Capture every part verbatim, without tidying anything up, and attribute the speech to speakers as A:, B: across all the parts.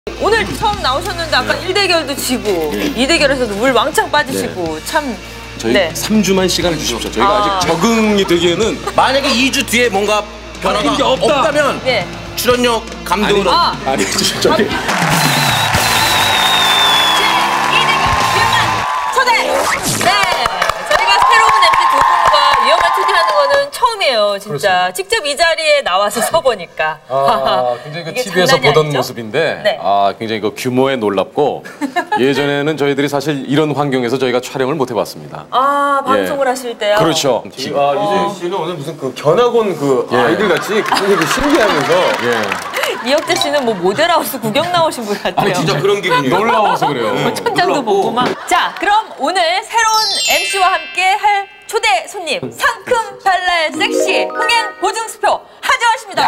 A: 오늘 처음 나오셨는데 아까 네. 일 대결도 지고 네. 이 대결에서도 물 왕창 빠지시고 네. 참
B: 저희
A: 네.
B: 삼 주만 시간을 주십시오. 저희가 아. 아직 적응이 되기에는
C: 만약에 이 주 뒤에 뭔가 변화가 게 없다. 없다면 네. 출연료 감독으로
B: 아니, 아. 아니 저기
A: 초대! 네! 저희가 새로운 엠씨 두 분과 위험한 초대하는 거는 처음이에요, 진짜. 그렇습니다. 직접 이 자리에 나와서 서보니까.
B: 아, 굉장히 그 티비에서 보던 아니죠? 모습인데 네. 아, 굉장히 그 규모에 놀랍고 예전에는 저희들이 사실 이런 환경에서 저희가 촬영을 못 해봤습니다.
A: 아, 방송을
B: 예.
A: 하실 때요?
B: 그렇죠.
D: 아, 이재희 씨는 오늘 무슨 그 견학원 그 예. 아이들 같이 굉장히 그 신기하면서
B: 예.
A: 이혁재 씨는 뭐 모델하우스 구경 나오신 분 같아요.
C: 아니 진짜 그런 기분이에요.
B: 놀라워서 그래요.
A: 뭐 천장도 보고 막. 자, 그럼 오늘 새로운 엠씨와 함께 할 초대 손님 상큼 발랄 섹시 흥행 보증 수표 하지원 씨입니다.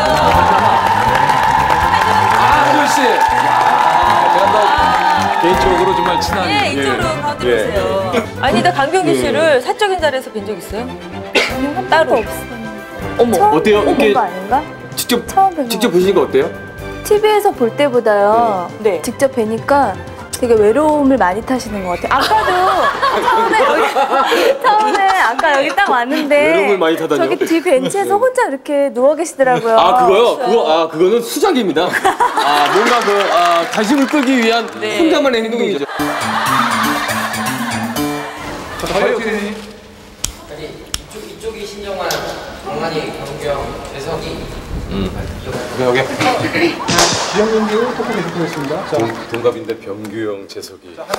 B: 아, 하지원 씨. 야, 제가 또 개인적으로 정말 친한.
A: 예, 이쪽으로 가드리세요. 예. 아니, 나 강병규 씨를 사적인 자리에서 뵌 적 있어요?
E: 따로 없어요.
A: 어머,
E: 처음
D: 어때요?
E: 본 거 아닌가?
D: 직접
E: 처음
D: 직접 보시니까 어때요?
E: 티비에서 볼 때보다요.
A: 네.
E: 직접 뵈니까 되게 외로움을 많이 타시는 것 같아요. 아까도 처음에 여기, 처음에 아까 여기 딱 왔는데
D: 외로움을 많이 타다니요?
E: 저기 뒤 벤치에서 혼자 이렇게 누워 계시더라고요.
D: 아 그거요? 그거 아 그거는 수작입니다. 아 뭔가 그 아, 관심을 끌기 위한
A: 네.
D: 혼자만의 행동이죠.
F: 아니 이쪽 이쪽이 신정환, 정환이, 경경, 재석이.
B: 음. 여기 여기.
G: 기영경기로 토크 계속하겠습니다.
B: 동, 동갑인데 병규 형, 재석이.
A: 자,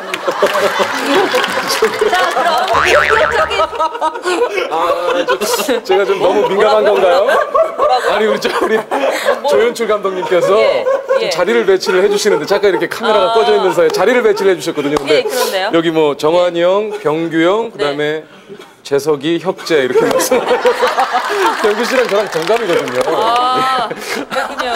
A: 그럼
B: 아, 저, 제가 좀 너무 민감한 건가요? 아니 우리 저 우리 조연출 감독님께서
A: 예, 예.
B: 좀 자리를 배치를 해주시는데 잠깐 이렇게 카메라가
A: 아.
B: 꺼져 있는 사이에 자리를 배치를 해주셨거든요. 근데
A: 예, 그런데요?
B: 여기 뭐 정환이 형, 병규 형, 그다음에 재석이, 혁재 이렇게 말씀하셔서 병규 씨랑 저랑 동갑이거든요.
A: 아, 그렇군요.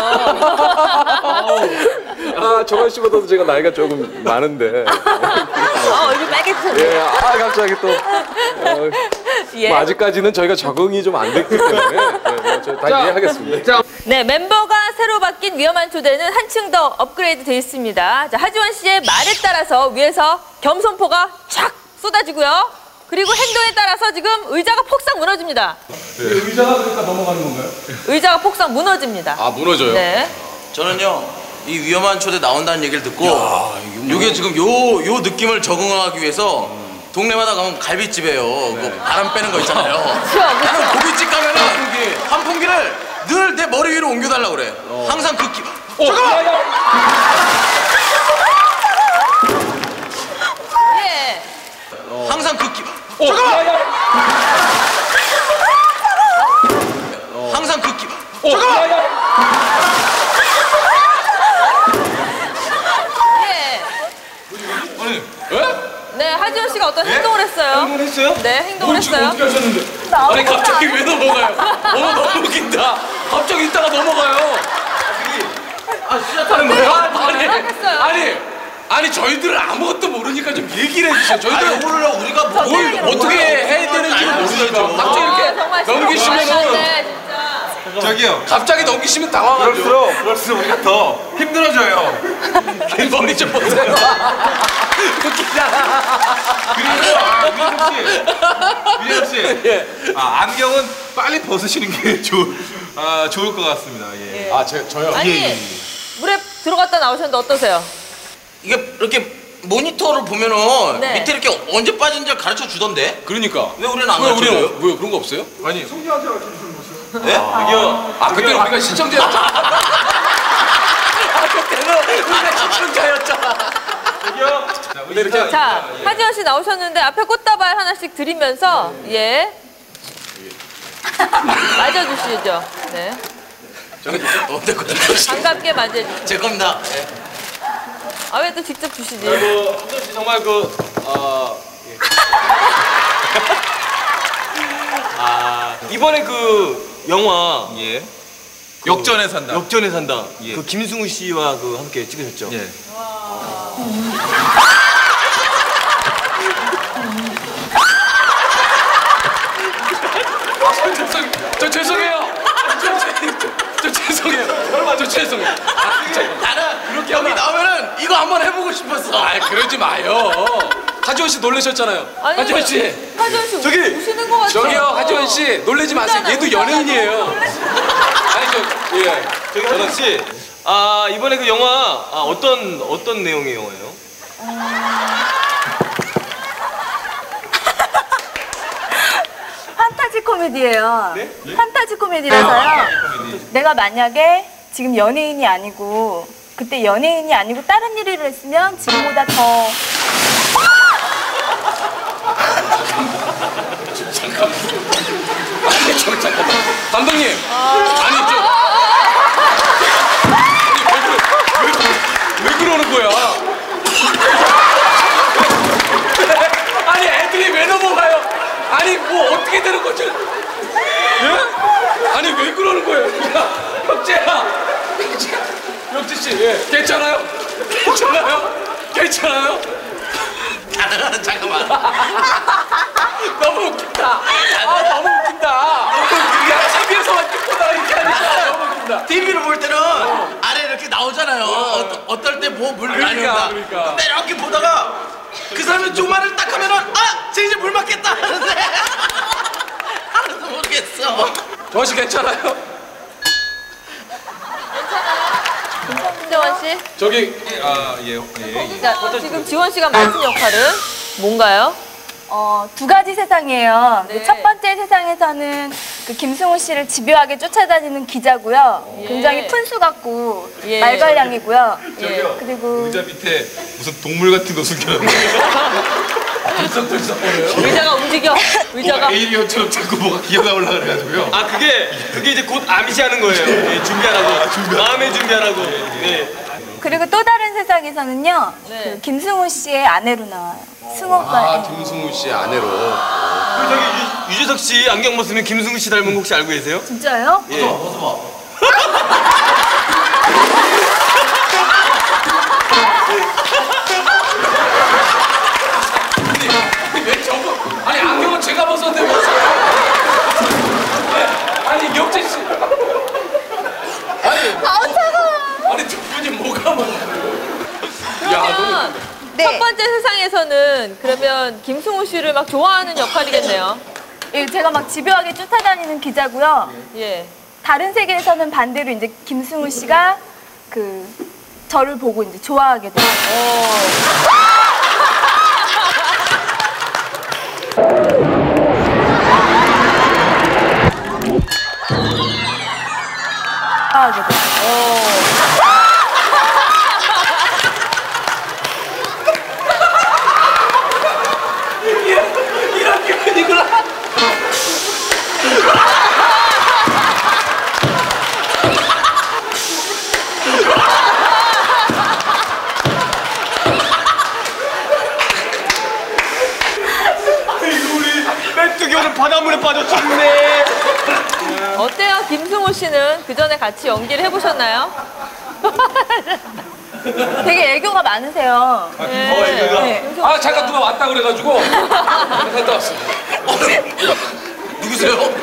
B: 아, 정환 씨보다도 제가 나이가 조금 많은데.
A: 아, 얼굴 빨개지셨네.
B: 예, 아 갑자기 또. 어,
A: 예.
B: 뭐 아직까지는 저희가 적응이 좀 안 됐기 때문에 네, 뭐 다 이해하겠습니다.
A: 네, 멤버가 새로 바뀐 위험한 초대는 한층 더 업그레이드 돼 있습니다. 자, 하지원 씨의 말에 따라서 위에서 겸손포가 촥 쏟아지고요. 그리고 행동에 따라서 지금 의자가 폭삭 무너집니다.
G: 네. 의자가 그러니까 넘어가는 건가요?
A: 의자가 폭삭 무너집니다.
B: 아, 무너져요?
A: 네.
C: 저는요 이 위험한 초대 나온다는 얘기를 듣고 야, 이게 지금 요, 요 느낌을 적응하기 위해서 음. 동네마다 가면 갈비집이에요. 네. 그 바람 빼는 거 있잖아요.
A: 그쵸, 그쵸.
C: 나는 고깃집 가면은 환풍기. 환풍기를 늘 내 머리 위로 옮겨달라고 그래. 어. 항상 그 기... 어, 잠깐만!
A: 예.
C: 어. 항상 그 기... 어, 잠깐만! 어. 항상 그 기... 어, 잠깐만!
A: 예.
D: 아니,
A: 네, 하지원 씨가 어떤 행동을 했어요?
D: 행동을 했어요?
A: 네, 행동을 했어요.
D: 어떻게 하셨는데?
C: 아니 갑자기 왜 넘어가요? 어 너무 웃긴다. 갑자기 있다가 넘어가요. 아 시작하는 거예요? 아니
A: 시작했어요.
C: 아니 아니 저희들은 아무것도 모르니까 좀 얘기를 해주세요. 저희들은 모르려 우리가 뭘
A: 저희들은
C: 어떻게 해야 되는지를 모르죠. 갑자기
A: 아,
C: 이렇게
A: 정말
C: 넘기시면은
A: 네, 진짜.
D: 저기요.
C: 갑자기 넘기시면 당황하죠.
D: 그럴수록 그럴수록 우리가 더 힘들어져요.
C: 머리 좀 보세요.
D: 그리고 아, 민석 씨, 민석 씨, 예. 아 안경은 빨리 벗으시는 게 좋, 아 좋을 것 같습니다. 예.
A: 예.
B: 아, 제, 저요?
A: 아니,
B: 예, 예.
A: 물에 들어갔다 나오셨는데 어떠세요?
C: 이게 이렇게 모니터를 보면은
A: 네.
C: 밑에 이렇게 언제 빠진지 가르쳐 주던데.
B: 그러니까.
C: 왜 우리는 안
B: 왜
C: 가르쳐줘요?
B: 우리는 왜 그런 거 없어요?
D: 아니,
G: 송지한테 가르쳐주시는 거죠?
C: 네?
D: 저기요.
B: 아, 그때 우리가 시청자였죠.
C: 그때는 우리가 시청자였잖아.
D: 저기요.
B: 근데 이렇게
A: 자, 하지원 씨 나오셨는데 앞에 꽃다발 하나씩 드리면서 예. 맞아주시죠. 네.
C: 저는 어때 거든
A: 반갑게 맞아주시죠.
C: 제 겁니다. 네.
A: 아, 왜 또 직접 주시지?
D: 그 한솔 씨 정말 그 어, 예. 아 이번에 그 영화 예. 역전에 산다. 역전에 산다. 예. 그 김승우 씨와 그 함께 찍으셨죠? 예.
B: 저, 죄송해요. 저, 저 죄송해요. 저, 저 죄송해요. 저 죄송해요. 아, 진짜.
C: 나는 그렇게 여기 나오면은 이거 한번 해보고 싶었어.
B: 아, 그러지 마요. 하지원 씨 놀라셨잖아요.
A: 아니,
B: 하지원 씨.
A: 하지원 씨
B: 저기,
A: 우시는 것 같아요.
B: 저기요, 하지원 씨. 놀라지 마세요.
A: 웃잖아,
B: 얘도
A: 웃잖아.
B: 연예인이에요. 아니, 저, 예.
D: 저기 하정 씨, 아 이번에 그 영화 아, 어떤 어떤 내용의 영화예요?
E: 판타지 코미디예요.
D: 네?
E: 판타지 코미디라서요. 내가 만약에 지금 연예인이 아니고 그때 연예인이 아니고 다른 일을 했으면 지금보다 더
B: 아니, 저, 잠깐만. 감독님. 아니, 저. 아니, 왜, 그러, 왜, 왜 그러는 거야? 아니, 애들이 왜 넘어가요? 아니, 뭐, 어떻게 되는 거죠? 예? 아니, 왜 그러는 거예요? 야, 혁재야. 혁재, 혁재 씨, 예. 괜찮아요? 괜찮아요? 괜찮아요?
C: 잠깐만.
B: 너무 웃긴다. 아, 너무 웃긴다. 야, 티비에서만 찍고다가 이렇게 하니까 너무 웃긴다.
C: 티비를 볼 때는 아래 이렇게 나오잖아요. 어. 어떨 때 뭐 물 많이
B: 그러니까,
C: 온다.
B: 그러니까.
C: 근데 이렇게 보다가 그 사람이 종말을 딱 하면은 아! 쟤 이제 물 맞겠다 하는데 하나도 모르겠어.
B: 조원 씨 괜찮아요?
A: 신정환 씨.
B: 저기
D: 아 예. 예.
A: 자, 지금 지원 씨가 맡은 역할은 뭔가요?
E: 어, 두 가지 세상이에요.
A: 네.
E: 첫 번째 세상에서는 그 김승우 씨를 집요하게 쫓아다니는 기자고요.
A: 예.
E: 굉장히 푼수 같고
A: 예.
E: 말괄량이고요.
A: 예.
E: 그리고
D: 의자 밑에 무슨 동물 같은 거 숨겨놨네.
A: 의자가 움직여. 의자가.
D: 에이리언처럼 자꾸 뭐가 기어나올라 그래가지고요. 아 그게 그게 이제 곧 암시 하는 거예요. 예, 준비하라고. 준비. 마음의 준비하라고. 네.
E: 그리고 또 다른 세상에서는요.
A: 네.
E: 그 김승우 씨의 아내로 나와요. 승호가.
B: 아, 김승우 씨 아내로.
D: 그리고 저기 유, 유재석 씨 안경 벗으면 김승우 씨 닮은 거 혹시 알고 계세요?
E: 진짜요?
D: 예.
B: 왜 저거? 아니 안경은 제가 벗었는데 뭐? 아니 역재 씨. 아니. 아우 차가워. 아니 두 분이 뭐가 뭐? 야,
A: 그러면
E: 네.
A: 첫 번째 세상에서는 그러면 김승우 씨를 막 좋아하는 역할이겠네요.
E: 예, 제가 막 집요하게 쫓아다니는 기자고요.
A: 예.
E: 다른 세계에서는 반대로 이제 김승우 씨가 그 저를 보고 이제 좋아하게 돼요. 좋아하게 돼요.
B: 이런 기분이구나.
D: 메뚜기 오늘 바닷물에 빠져 죽네.
A: 어때요? 김승우 씨는 그 전에 같이 연기를 해보셨나요?
E: 되게 애교가 많으세요.
A: 네.
E: 네.
B: 아 잠깐 누가 왔다 그래가지고 갔다 왔어.
C: 누구세요?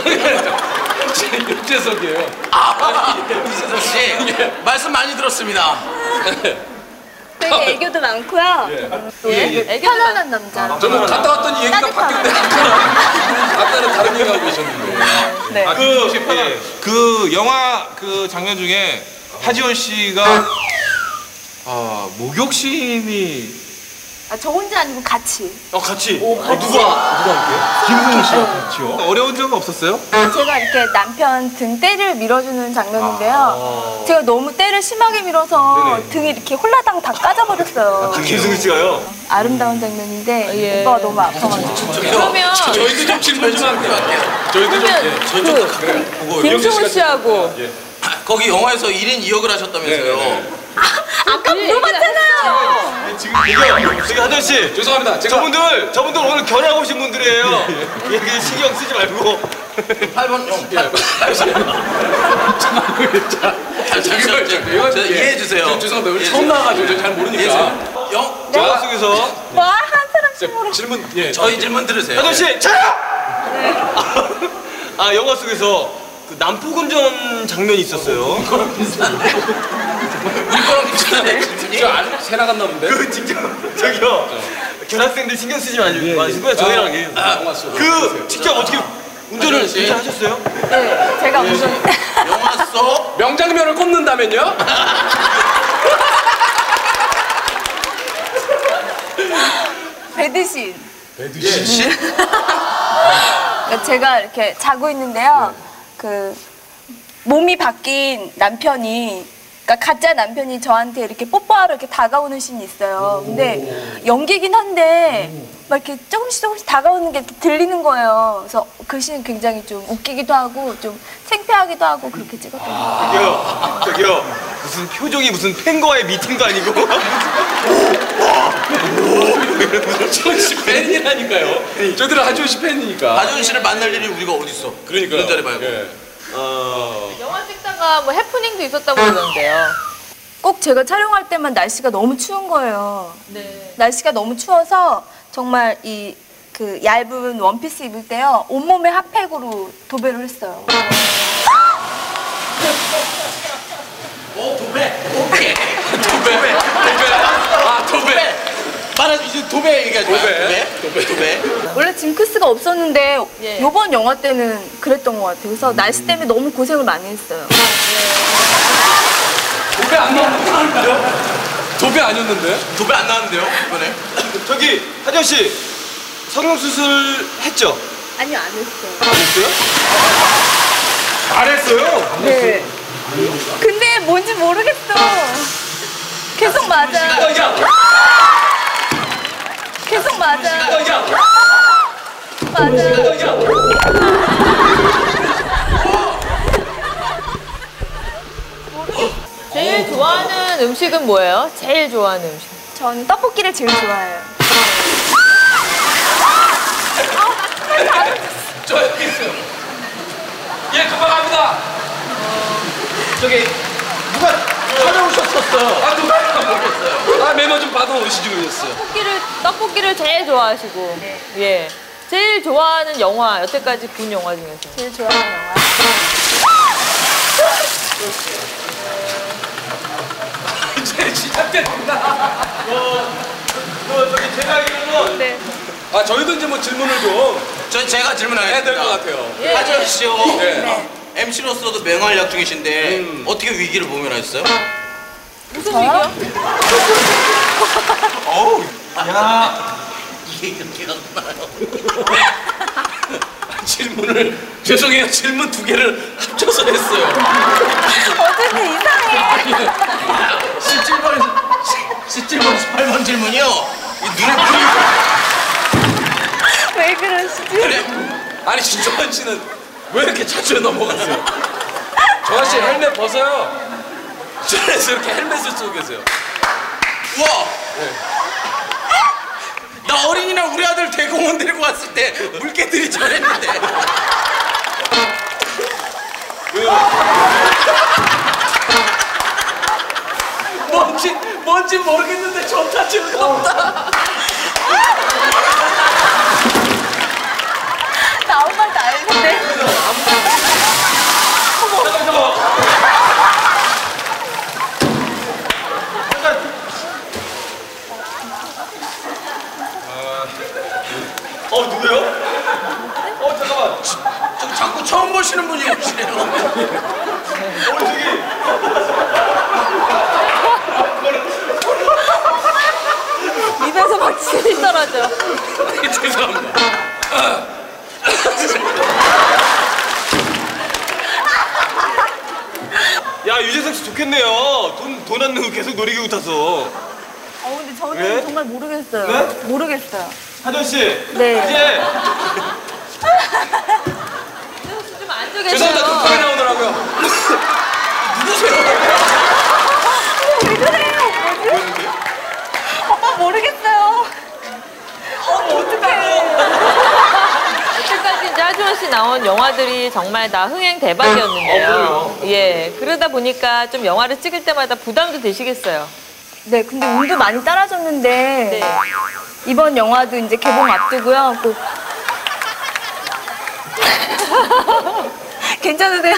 B: 유재석이에요.
C: 아, 유재석 씨. 말씀 많이 들었습니다.
E: 되게 애교도 많고요.
A: 예. 애교도
E: 편안한 남자.
B: 저는 갔다 왔더니 얘기가
E: 따뜻하고.
B: 바뀌었는데 아까는, 아까는 다른 얘기 하고 계셨는데.
E: 네.
D: 그, 예. 그 영화 그 장면 중에 하지원 씨가 아 목욕심이
E: 아, 저 혼자 아니고 같이.
D: 어 같이. 어, 누가 누가 함께? 김승우 씨랑 같이요. 어려운 적은 없었어요?
E: 제가 이렇게 남편 등 때를 밀어주는 장면인데요. 제가 너무 때를 심하게 밀어서
D: 네네.
E: 등이 이렇게 홀라당 다 까져버렸어요.
D: 김승우 씨가요?
E: 아름다운 장면인데
A: 예.
E: 오빠가 너무 아파가지고.
A: 그러면
B: 저희도 좀 질문 좀 할게요. 저희도 좀.
A: 그러면 그 김승우 씨하고
C: 거기 영화에서 일 인 이 역을 하셨다면서요.
E: 아까 물어봤잖아요.
D: 지금 이게 저기 하정 씨.
B: 죄송합니다. 제가
D: 저분들 저분들 오늘 결혼하고 오신 분들이에요. 얘기 신경 쓰지 말고.
C: 팔 번 형. 팔 번. 잠시만요.
B: 이건
C: 저 이해해 주세요.
B: 죄송합니다. 우리 처음 나와가지고 저 잘 모르니까.
C: 영,
D: 영화 속에서
E: 뭐 한 사람씩 모르.
B: 질문 예.
C: 저희 질문 들으세요.
D: 하정 씨 차려. 아 영화 속에서 그 남포군전 장면이 있었어요.
C: 우리 거랑 비슷한데?
B: 저 아주 새 나갔나 본데?
D: 그 직접 저기요. 견학생들 신경 쓰지 마시고 마시고요. 저희랑 얘기해요. 그 직접 어떻게 운전을
C: 하준 씨?
D: 운전하셨어요?
E: 네, 제가 운전.
C: 영화 속
B: 명장면을 꼽는다면요?
E: 배드신.
C: 씨?
E: 그러니까 제가 이렇게 자고 있는데요. 그 몸이 바뀐 남편이, 그러니까 가짜 남편이 저한테 이렇게 뽀뽀하러 이렇게 다가오는 씬이 있어요. 근데 연기긴 한데 막 이렇게 조금씩 조금씩 다가오는 게 이렇게 들리는 거예요. 그래서 그 씬 굉장히 좀 웃기기도 하고 좀 창피하기도 하고 그렇게 찍었던 것 같아요.
D: 저기요. 저기요. 무슨 표정이 무슨 팬과의 미팅도 아니고.
B: 하준 씨 팬이라니까요. 저들은 하준 씨 팬이니까.
C: 하준 씨를 만날 일이 우리가 어딨어?
B: 그러니까요.
C: 그런 자리 말고.
B: 예.
D: 어.
A: 영화 찍다가 뭐 해프닝도 있었다고 그러던데요.
E: 꼭 제가 촬영할 때만 날씨가 너무 추운 거예요.
A: 네.
E: 날씨가 너무 추워서 정말 이 그 얇은 원피스 입을 때요 온몸에 핫팩으로 도배를 했어요.
C: 오 도배. 오케이.
B: 도배. 도배. 아 도배.
C: 말하 이제 도배 얘기하지 마.
B: 도배.
C: 도배. 도배.
E: 원래 징크스가 없었는데
A: 예.
E: 요번 영화 때는 그랬던 것 같아요. 그래서 날씨 때문에 너무 고생을 많이 했어요.
B: 도배 안 나왔는데요? 도배 아니었는데?
C: 도배 안 나왔는데요 이번에?
D: 저기 하준 씨 성형수술 했죠?
E: 아니요, 안 했어요.
D: 안 했어요? 안 했어요?
E: 네. 근데 뭔지 모르겠어. 계속 맞아.
B: 야,
E: 계속 맞아.
B: 야,
E: 맞아.
B: 야.
A: 제일 좋아하는 음식은 뭐예요? 제일 좋아하는 음식.
E: 전 떡볶이를 제일 좋아해요.
B: 저 여기 있어요. 예, 금방 갑니다.
C: 저기 누가 찾아오셨었어.
B: 아, 누가 모르겠어요. 아, 메모 좀 받아 오시지 그러셨어요.
A: 떡볶이를 떡볶이를 제일 좋아하시고.
E: 네.
A: 예. 제일 좋아하는 영화 여태까지 본 영화 중에서.
E: 제일 좋아하는 영화.
B: 이제 시작됐구나.
D: 그 저기 제가 알기로는
E: 네.
B: 아, 저희도 이제 뭐 질문을 좀
C: 전 제가
B: 해야
C: 질문하겠습니다.
B: 될 것 같아요.
A: 예.
C: 하준 씨요.
B: 네.
C: 엠씨로서도 맹활약 중이신데 어떻게 위기를 모면하셨어요?
A: 무슨 얘기요?
C: 어우, 야, 이게 이렇게 갔나요?
B: 질문을 죄송해요. 질문 두 개를 합쳐서 했어요.
E: 어쩐지 이상해.
C: 십칠 번, 십칠 번, 십팔 번 질문이요. 이 눈에 불이
E: 왜 그러시지?
C: 그래.
B: 아니, 진정한 씨는 왜 이렇게 자주 넘어갔어요? 정한 씨 헬멧 벗어요. 저에서 이렇게 헬멧을 쓰고 계세요.
C: 우와. 나 어린이날 우리 아들 대공원 데리고 왔을 때 물개들이 저랬는데.
B: 뭔지 뭔지 모르겠는데 좋다 즐겁다.
E: 나 아무 말도 안 했는데.
D: 어 누구요? 어 잠깐만.
C: 저 자꾸 처음 보시는 분이 오시네요.
D: 어 저기
A: 입에서 막 침이 떨어져.
B: 죄송합니다.
D: 야 유재석 씨 좋겠네요. 돈 돈 안 내고 계속 놀이기구 타서.
E: 어, 근데 저는
D: 네?
E: 정말 모르겠어요.
D: 네?
E: 모르겠어요.
D: 하준 씨.
E: 네.
D: 이제
A: 좀 앉아
B: 죄송합니다.
A: 계세요.
B: 급하게 나오더라고요.
E: 왜 그래요? 뭐지? 오빠 모르겠어요. 어머, 어떡해.
A: 여태까지 이제 하주원 씨 나온 영화들이 정말 다 흥행 대박이었는데요. 예. 그러다 보니까 좀 영화를 찍을 때마다 부담도 되시겠어요.
E: 네, 근데 운도 많이 따라줬는데
A: 네.
E: 이번 영화도 이제 개봉 앞두고요. 꼭 괜찮으세요?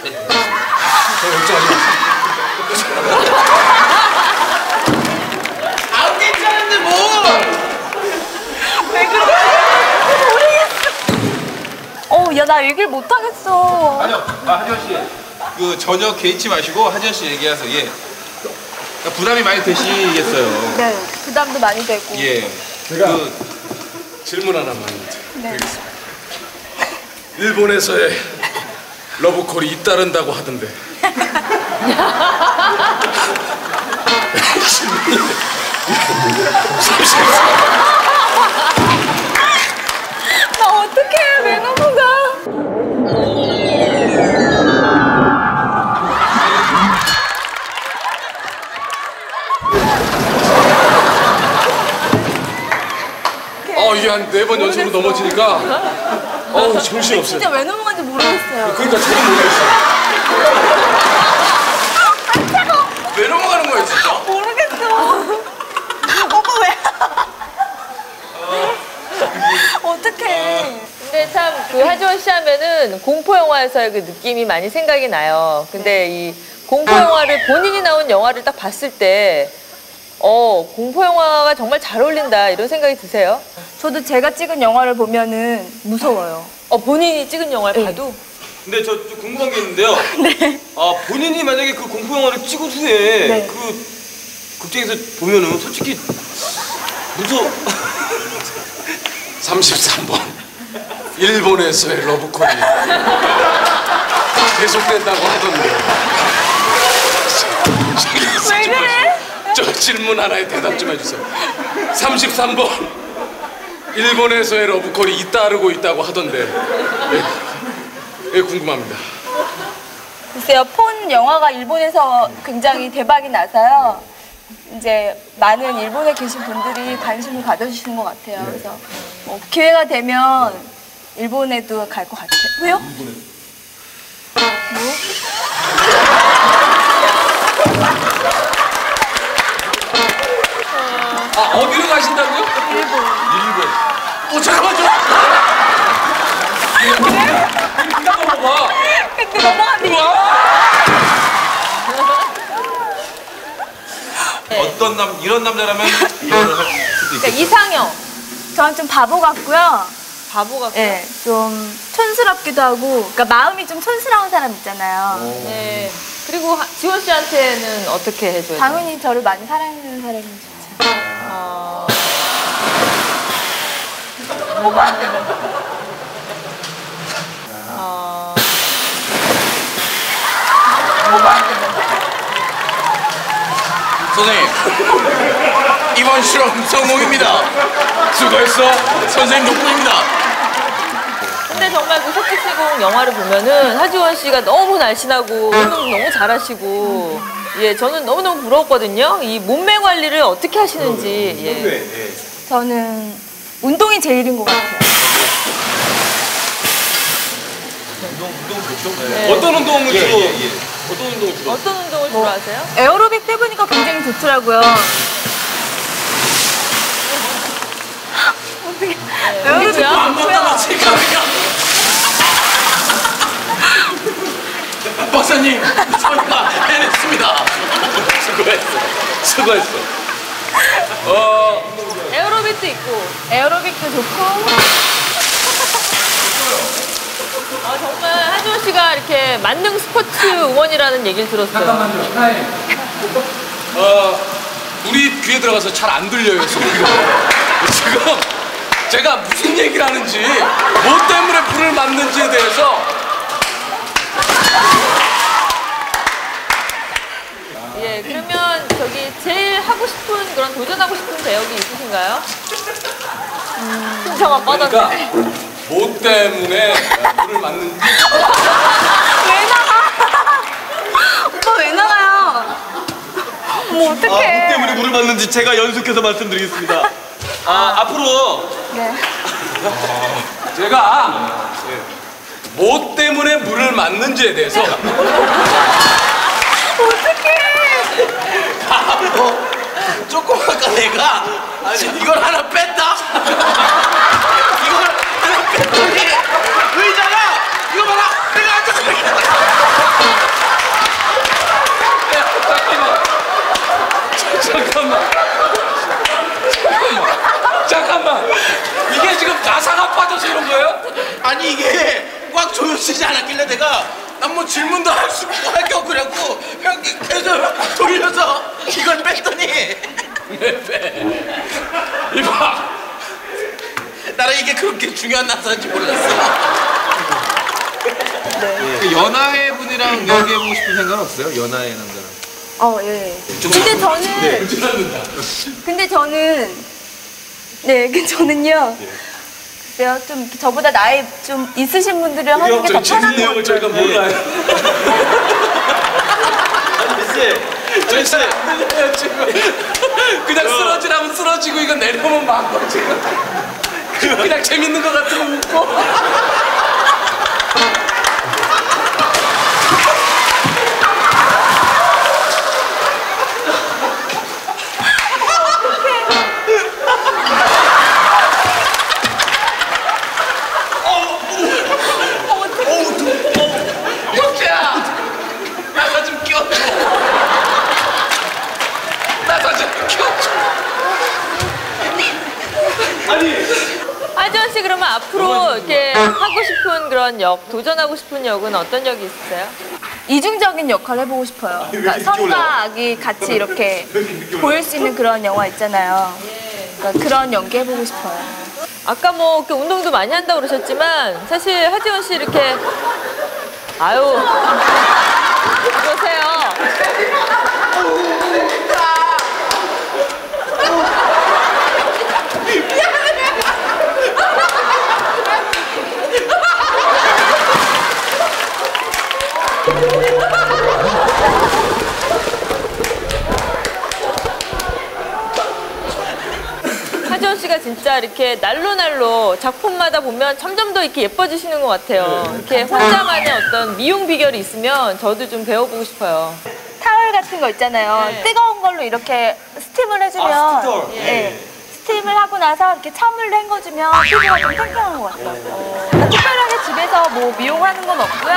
C: 안 괜찮은데 뭐?
E: 왜 그러지? 모르겠어. 어, 야, 나 얘기를 못하겠어.
D: 아니요, 아, 하지원 씨. 그 전혀 개의치 마시고 하지원 씨 얘기하세요. 예. 그러니까 부담이 많이 되시겠어요.
E: 네, 부담도 많이 되고.
D: 예.
B: 제가 그 질문 하나만
E: 네.
B: 일본에서의 러브콜이 잇따른다고 하던데
E: 나 어떡해, 왜 넘어가?
B: 어 이게 한 네 번 연속으로 넘어지니까 어우 정신없어요.
E: 진짜 왜 넘어간지 모르겠어요.
B: 그러니까 저도 모르겠어요.
C: 왜 넘어가는 거야 진짜?
E: 모르겠어. 오빠 왜? 어떡해.
A: 근데 참 그 하지원 씨 하면은 공포 영화에서의 그 느낌이 많이 생각이 나요. 근데 이 공포 영화를 본인이 나온 영화를 딱 봤을 때 어, 공포 영화가 정말 잘 어울린다 이런 생각이 드세요?
E: 저도 제가 찍은 영화를 보면은 무서워요.
A: 어, 본인이 찍은 영화를 봐도?
D: 근데 저 좀 궁금한 게 있는데요.
E: 네.
D: 아, 본인이 만약에 그 공포 영화를 찍은 후에
E: 네.
D: 그 극장에서 보면은 솔직히 무서워.
B: 삼십삼 번 일본에서의 러브콜이 계속된다고 하던데
E: 왜 그래?
B: 저 질문 하나에 대답 좀 해주세요. 삼십삼 번 일본에서의 러브콜이 잇따르고 있다고 하던데 예, 예, 궁금합니다.
E: 글쎄요, 폰 영화가 일본에서 굉장히 대박이 나서요. 이제 많은 일본에 계신 분들이 관심을 가져주시는 것 같아요. 그래서 뭐 기회가 되면 일본에도 갈 것 같아요. 왜요? 뭐?
B: 아 어디로 가신다고요?
E: 일본.
B: 일본. 어 잠깐만 좀. 이따 넘어가.
E: 근데 넘어가면
D: 어떤 남 이런 남자라면 이혼을 할 수도
A: 그러니까
D: 있겠다.
A: 이상형.
E: 저는 좀 바보 같고요.
A: 바보 같고.
E: 네, 좀 촌스럽기도 하고, 그러니까 마음이 좀 촌스러운 사람 있잖아요.
A: 네. 그리고 하- 지원 씨한테는 어떻게 해줘야 돼요?
E: 당연히 저를 많이 사랑하는 사람이 좋죠.
A: 어... 어...
C: 선생님 이번 실험 성공입니다. 수고했어. 선생님 덕분입니다.
A: 근데 정말 그 석기시공 영화를 보면은 하지원 씨가 너무 날씬하고 운동 너무 잘하시고 예 저는 너무너무 부러웠거든요. 이 몸매 관리를 어떻게 하시는지 예.
E: 저는 운동이 제일인 것 같아요.
A: 네.
D: 어떤 운동을 주로 어떤 운동을 주로?
A: 어떤 운동을 주로 하세요?
E: 에어로빅 해보니까 굉장히 좋더라고요. 어떻게 에어로빅
C: 안 봤다 지금. 박사님 저희가 해냈습니다.
B: 수고했어. 수고했어. 어
A: 에어로빅도 있고
E: 에어로빅도 좋고
A: 아, 정말 하지원 씨가 이렇게 만능 스포츠 우먼이라는 얘기를 들었어요.
G: 잠깐만요. 타임.
B: 어, 우리 귀에 들어가서 잘 안 들려요 지금. 지금 제가 무슨 얘기를 하는지 뭐 때문에 불을 맞는지에 대해서
A: 예, 그러면 저기 제일 하고 싶은 그런 도전하고 싶은 배역이 있으신가요? 음, 신청한 뻗었네.
B: 그러니까 뭐 때문에 불을 맞는지
E: 왜 나가? 오빠 왜 나가요? 뭐
D: 아,
E: 어떡해.
D: 뭐 때문에 물을 맞는지 제가 연속해서 말씀드리겠습니다. 아, 앞으로
E: 네.
B: 제가 뭐 때문에 물을 맞는지에 대해서
C: 어, 조금 아까 내가 이걸 하나 뺐다. 이걸 하나 뺐더니 의자가 이거 봐라. 내가 앉아서 질문도 할 수 없고 할 게 없고 그래갖고 그냥 계속 돌려서 이걸 뺐더니
B: 이봐.
C: 나는 이게 그렇게 중요한 난사인지 몰랐어.
D: 그 연하의 분이랑 연기해보고 싶은 생각은 없어요? 연하의 남자랑.
E: 어, 예. 근데 저는 근데 저는 네, 그 저는요. 글쎄요, 좀 저보다 나이 좀 있으신 분들이랑 하는 게 더 편한 것 같아요.
B: 저희가 몰라요.
D: 저희 씨,
B: 그냥 쓰러지라면 쓰러지고 이거 내려오면 막고 지금 그냥 재밌는 것 같으면 웃고.
A: 하지원 씨 그러면 앞으로 이렇게 하고 싶은 그런 역, 도전하고 싶은 역은 어떤 역이 있으세요?
E: 이중적인 역할을 해보고 싶어요. 그러니까 선과 악이 같이 이렇게 보일 수 있는 그런 영화 있잖아요. 그러니까 그런 연기 해보고 싶어요.
A: 아까 뭐 이렇게 운동도 많이 한다고 그러셨지만 사실 하지원 씨 이렇게 아유 그러세요. 하지원 씨가 진짜 이렇게 날로 날로 작품마다 보면 점점 더 이렇게 예뻐지시는 것 같아요. 이렇게 혼자만의 어떤 미용 비결이 있으면 저도 좀 배워보고 싶어요.
E: 타월 같은 거 있잖아요.
A: 네.
E: 뜨거운 걸로 이렇게 스팀을 해주면
D: 아, 스팀 타월.
E: 예. 스팀을 하고 나서 이렇게 찬물로 헹궈주면 피부가 좀 탱탱한 것 같아요. 그러니까 특별하게 집에서 뭐 미용하는 건 없고요.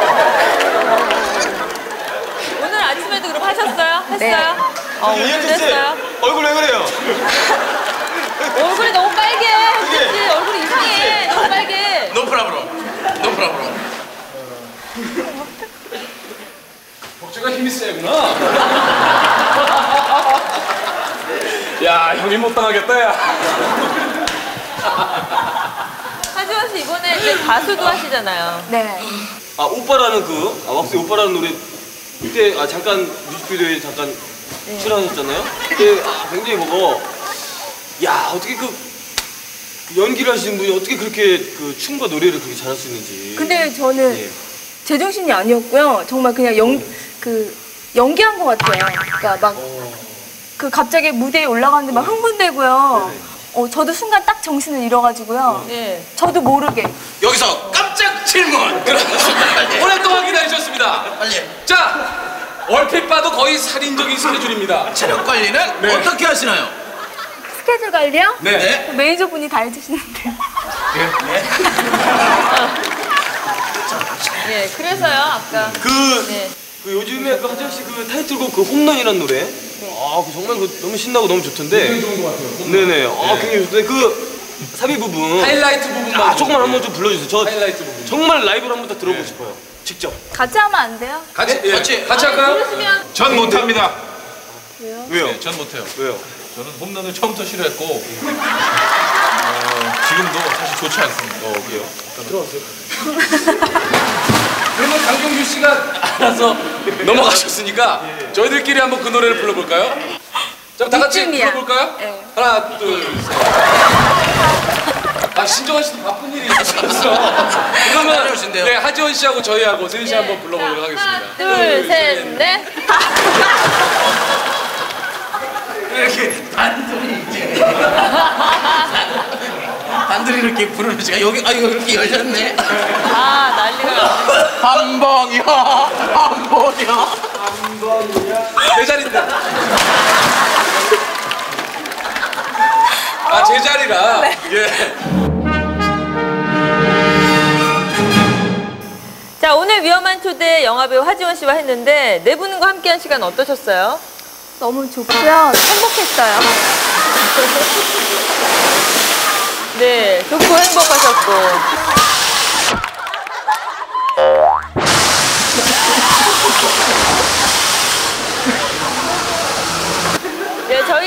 A: 오늘 아침에도 그럼 하셨어요? 했어요?
E: 네.
A: 어, 오늘도 했어요?
D: 얼굴 왜 그래요?
A: 얼굴이 너무 빨개. 혜진 씨 얼굴이 이상해. 너무 빨개.
C: 노 프라브로. 노 프라브로.
B: 복주가 힘이 세구나. 야, 형이 못 당하겠다, 야.
A: 하지원 씨 이번에 이제 가수도 하시잖아요.
E: 네.
D: 아 오빠라는 그 아, 왁스의 오빠라는 노래 그때 아 잠깐 뮤직비디오에 잠깐 출연하셨잖아요. 그때 아, 굉장히 보고 야 어떻게 그 연기를 하시는 분이 어떻게 그렇게 그 춤과 노래를 그렇게 잘할 수 있는지.
E: 근데 저는
D: 예.
E: 제정신이 아니었고요. 정말 그냥 연, 그, 연기한 것 같아요. 그러니까 막, 그 갑자기 무대에 올라가는데 막 흥분되고요. 어, 저도 순간 딱 정신을 잃어가지고요.
A: 예.
E: 저도 모르게.
C: 여기서 깜짝 질문.
B: 오랫동안 기다리셨습니다.
C: 빨리.
B: 자, 얼핏 봐도 거의 살인적인 스케줄입니다.
C: 체력 관리는
B: 네.
C: 어떻게 하시나요?
E: 스케줄 관리요?
B: 네.
C: 네.
E: 매니저분이 다 해주시는데요.
A: 예, 그래서요, 아까.
D: 그,
A: 네.
D: 그 요즘에 그 하지원 씨 그 타이틀곡 그 홈런이라는 노래. 아, 그 정말 그 너무 신나고 너무 좋던데. 네네. 아, 굉장히 좋던데 그 사비 부분.
B: 하이라이트 부분만.
D: 아, 조금만 한번 좀 불러주세요. 저
B: 하이라이트 부분.
D: 정말 라이브로 한번 더 들어보고 싶어요. 직접.
E: 같이 하면 안 돼요?
B: 같이,
C: 네,
B: 예,
C: 같이.
B: 같이 할까요?
A: 그러시면
H: 전 못합니다.
E: 왜요?
D: 왜요?
H: 네, 전 못해요.
D: 왜요?
H: 저는 홈런을 처음부터 싫어했고 어, 지금도 사실 좋지 않습니다. 어, 그래요?
B: 그러면 강경규 씨가 알아서 넘어가셨으니까 저희들끼리 한번 그 노래를 불러볼까요? 자, 다 같이
E: 이쯤이야.
B: 불러볼까요?
E: 네.
B: 하나, 둘, 셋. 아, 신정환 씨도 바쁜 일이 있어서. 그러면
C: 따라오신대요.
B: 네, 하지원 씨하고 저희하고 셋이 한번 불러보도록 하겠습니다.
A: 하나, 둘, 셋, 넷.
C: 이렇게 단둘이 이제 단둘이 이렇게 부르는 시간 여기 아 이거 이렇게 열렸네.
A: 아, 난리가.
C: 한 번이야 한 번이야.
B: 내 자리인데. 아, 제 자리라. 예.
A: 자, 오늘 위험한 초대 영화배우 하지원 씨와 했는데 네 분과 함께한 시간 어떠셨어요?
E: 너무 좋고요. 행복했어요.
A: 네, 좋고 행복하셨고.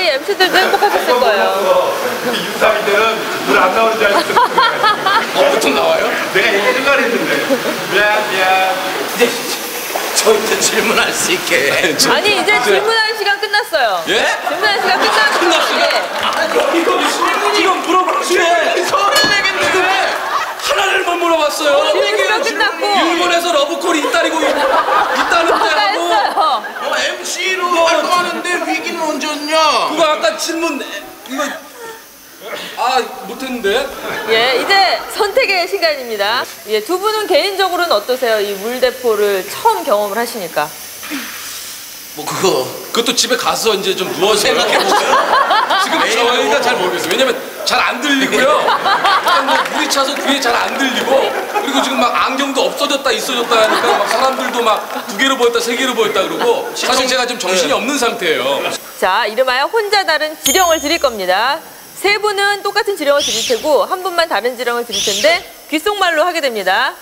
A: 저희 엠시들도 행복하셨을 거예요.
H: 유삼이 때는 물 안 나오는 줄 알았어.
B: 어, 보통 나와요?
H: 내가 얘기해줄까 했는데. 미안, 미안.
C: 이제 저한테 질문할 수 있게.
A: 아니 이제 질문하는 시간 끝났어요.
B: 예?
A: 질문하는 시간 끝났어요. 예.
B: 이거 질문 지금 물어봤어요. 서른 내겠는데 하나를 못 물어봤어요.
A: 질문 시간 끝났고.
B: 일본에서 러브콜이 있다리고 있다는데
A: 아까
B: 하고
A: 했어요.
C: 어, 엠시로 활동하는데 위기는 언제 왔냐?
B: 그거 아까 질문 이거 아 못했는데.
A: 예, 이제 선택의 시간입니다. 예, 두 분은 개인적으로는 어떠세요? 이 물대포를 처음 경험을 하시니까.
C: 뭐 그거
B: 그것도 집에 가서 이제 좀 누워서
C: 생각해보세요.
B: 지금 저희가 잘 모르겠어요. 왜냐면 잘 안 들리고요. 일단 뭐 물이 차서 귀에 잘 안 들리고 그리고 지금 막 안경도 없어졌다 있어졌다 하니까 막 사람들도 막 두 개로 보였다 세 개로 보였다 그러고 사실 제가 지금 정신이 없는 상태예요.
A: 자, 이름하여 혼자 다른 지령을 드릴 겁니다. 세 분은 똑같은 지령을 드릴 테고 한 분만 다른 지령을 드릴 텐데 귓속말로 하게 됩니다.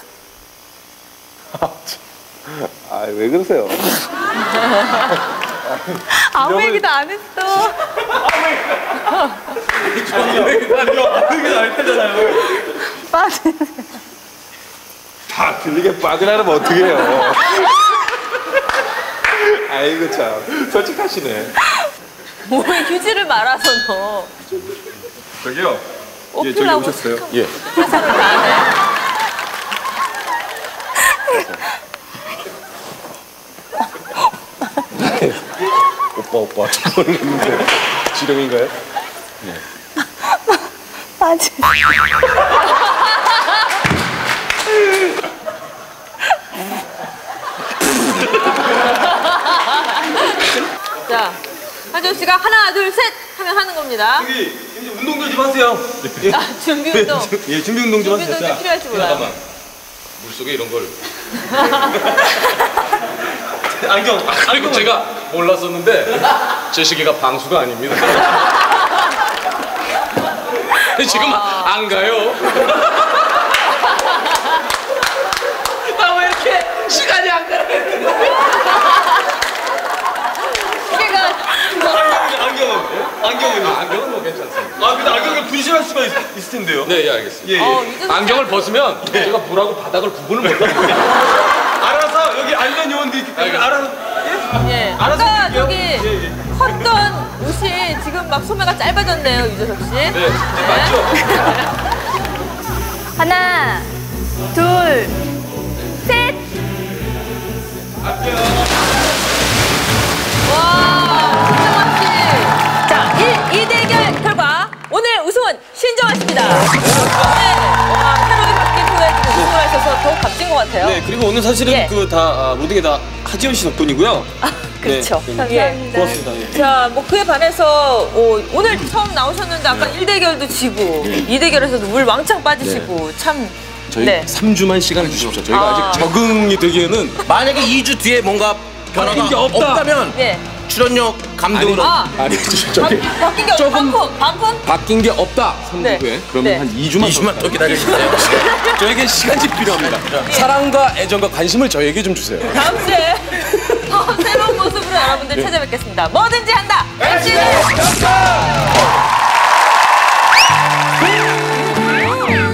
G: 아, 왜 그러세요?
E: 아무 얘기도 안 했어. 빠지.
G: 다 들리게 빠그라면 어떡해요? 아이고 참 솔직하시네.
A: 몸에 휴지를 말아서 넣어.
G: 저기요. 예, 저기
A: 어필하고
G: 오셨어요? 예.
A: 최선을 다하네.
G: 오빠 오빠 저 모르겠는데 지령인가요?
E: 빠지.
A: 자, 하정 씨가 하나, 둘, 셋 하면 하는 겁니다.
D: 여기 이제 운동도 좀 하세요.
A: 자, 준비 운동.
D: 예, 준비 운동 좀
A: 준비
D: 하세요.
A: 운동 좀 필요할지 몰라요.
B: 잠깐만. 물속에 이런 걸.
D: 안경.
B: 그리고 제가 몰랐었는데 제 시계가 방수가 아닙니다. 지금 안 가요. 나 왜 이렇게 시간이 안 가요?
A: 시계가
D: 안경은 안경은요?
B: 안경은 뭐 괜찮습니다.
D: 아 근데 안경을 분실할 수가 있, 있을 텐데요.
B: 네, 예, 알겠습니다.
D: 예, 예.
A: 어, 이제
B: 안경을 벗으면 제가 물하고 바닥을 구분을 못합니다.
D: 알아서 여기 안전 요원도 있기 때문에 알아서
A: 예.
D: 알아서
A: 아까
D: 드릴게요.
A: 저기
D: 예, 예.
A: 컸던 옷이 지금 막 소매가 짧아졌네요, 유재석 씨. 네,
B: 맞죠?
E: 하나, 둘, 셋.
A: 와, 신정환 씨. 자, 이, 이 대결 결과 오늘 우승은 신정환 씨입니다. 네. 와, 새로이 바뀐 후에 우승을 하셔서 더욱 값진 것 같아요.
D: 네 그리고 오늘 사실은
A: 예.
D: 그 다 아, 모든 게 다 하지원 씨 덕분이고요.
A: 아, 그렇죠.
D: 네.
A: 예.
D: 고맙습니다. 예.
A: 자, 뭐 그에 반해서 어, 오늘 처음 나오셨는데 아까 일 대결도 지고 이 대결에서도 물 왕창 빠지시고 참.
B: 저희
A: 네.
B: 삼 주만 시간을 주십시오. 저희가
A: 아.
B: 아. 직 적응이 되기에는
C: 만약에 이 주 뒤에 뭔가 변화가
B: 바뀐 게 없다.
C: 없다면
A: 예.
C: 출연료 감독으로
A: 아,
B: 아니 저기
A: 바, 바뀐 게
B: 조금-
A: 반품, 반품?
B: 바뀐 게 없다. 삼 주
A: 네.
B: 후에 그러면
A: 네.
B: 한 이 주만
C: 이 주만 더 기다려주세요.
B: 저에게 시간이 필요합니다. 사랑과 애정과 관심을 저에게 좀 주세요.
A: 다음 주에 더 새로운 모습으로 여러분들 찾아뵙겠습니다. 뭐든지 한다. 엠씨는